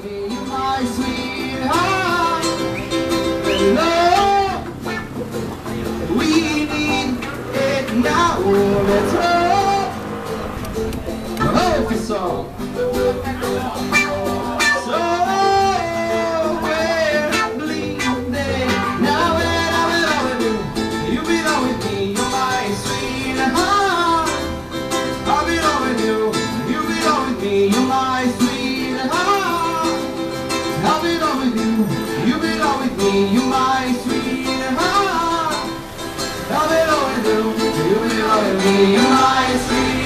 You're my sweetheart. Love, we need it now. Let's go. Oh, for song. So we're bleeding. Now when I'm alone with you, you belong with me. You're my sweetheart. I'll belong with you. You belong with me. You're my sweetheart. I'll belong with you. You belong with me. You're my sweetheart. I'll belong with you. You belong with me. You're my sweetheart.